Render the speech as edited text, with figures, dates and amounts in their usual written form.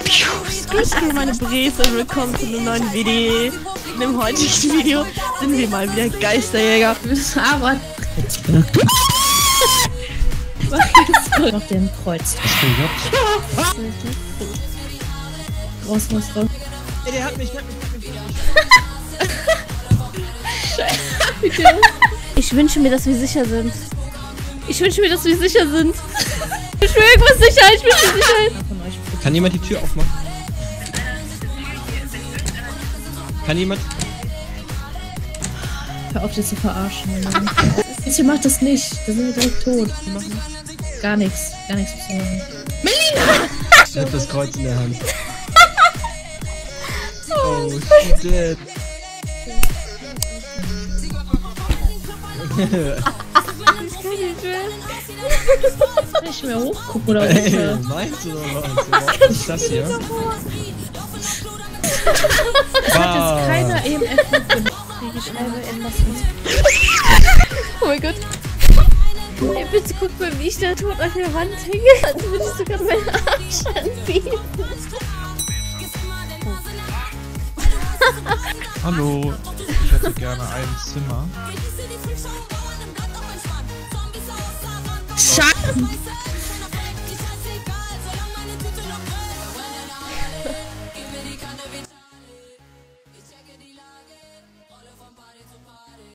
Grüß dich, meine Bres und willkommen zu einem neuen Video. In dem heutigen Video sind wir mal wieder Geisterjäger. Aber auf dem Kreuz. Raus. Ey, der hat mich. Ich wünsche mir, dass wir sicher sind. Ich wünsche mir irgendwas Sicherheit. Kann jemand die Tür aufmachen? Kann jemand? Hör auf, dich zu verarschen. Ihr macht das nicht. Da sind wir direkt tot. Gar nichts zu machen. Ich hab das Kreuz in der Hand. Oh, shit. Kann ich mehr hochgucken oder Ey, runter? meinst du oder was? Was ist das hier? Es hat jetzt keiner EMF mitgenommen. Die Scheibe entlassen. Oh mein Gott. Ey, bitte guck mal, wie ich da tot auf der Wand hänge. Als würdest du gerade meinen Arsch anbieten. Hallo, ich hätte gerne ein Zimmer. Scheiße!